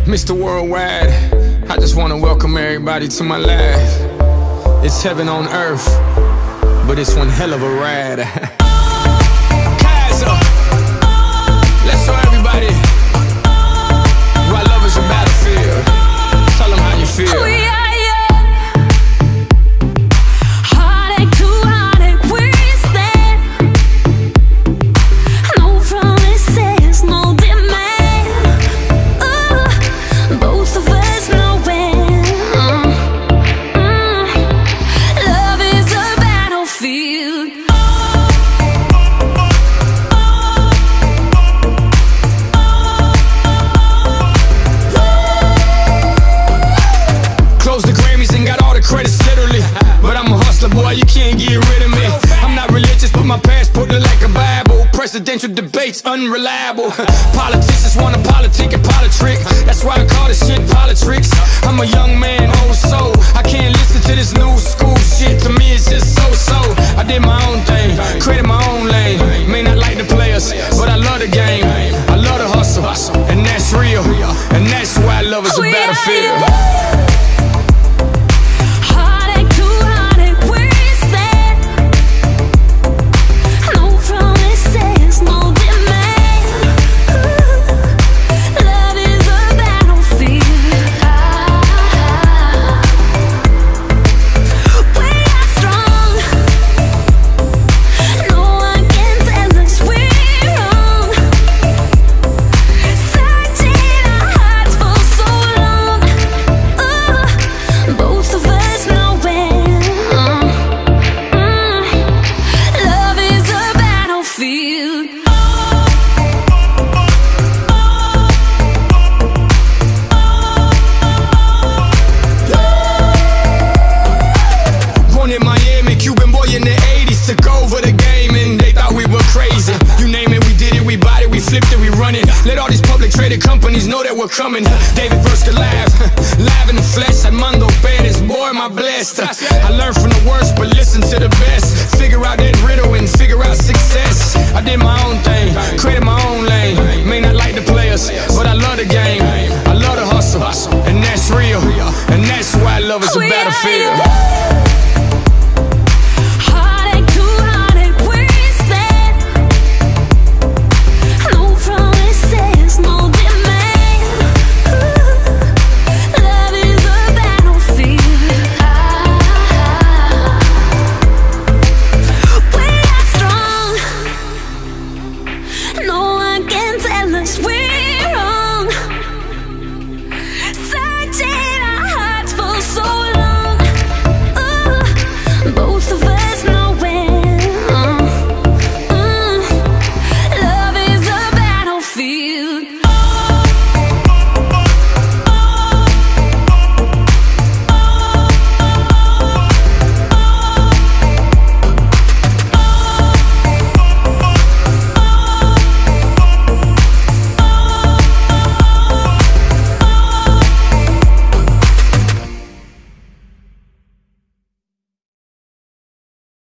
Mr. Worldwide, I just want to welcome everybody to my life. It's heaven on earth, but it's one hell of a ride. Kaiser, let's show everybody why love is a battlefield. Tell them how you feel. Boy, you can't get rid of me. I'm not religious, but my passport look like a Bible. Presidential debates unreliable. Politicians wanna politic and politrick. That's why I call this shit politics. I'm a young man, oh so I can't listen to this new school shit. To me it's just so. I did my own thing, created my own lane. May not like the players, but I love the game. I love the hustle, and that's real. And that's why love is a battlefield. Let all these public traded companies know that we're coming. David versus Goliath, live in the flesh. Armando Perez, boy, am I blessed. I learned from the worst, but listen to the best. Figure out that riddle and figure out success. I did my own thing, created my own lane. May not